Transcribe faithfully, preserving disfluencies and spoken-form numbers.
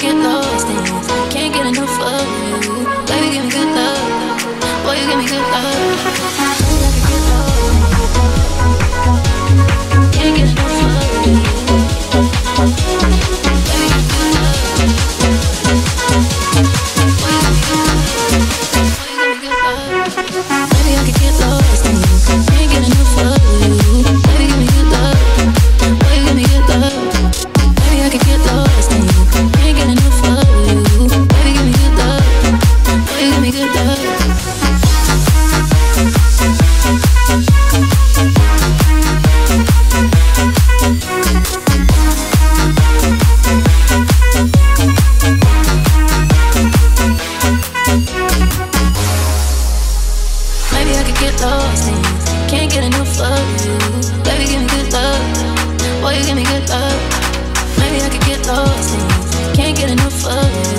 get lost in you. Can't get enough of you. Baby, give me good love. Boy, you give me good love. Baby, I can get lost. Can't get enough of you. Baby, give me good love. Boy, you give me good love. Boy, you give me good love. Baby, I can get lost in you. Can't get enough of you. Baby, give me good love. Boy, you give me good love. Baby, I can get lost in you. Can't get enough of you. Baby, give me good love. Boy, you give me good love. Maybe I could get lost in you. Can't get enough of you. Baby, give me good love. Boy, you give me good love. Maybe I could get lost in you. Can't get enough of you.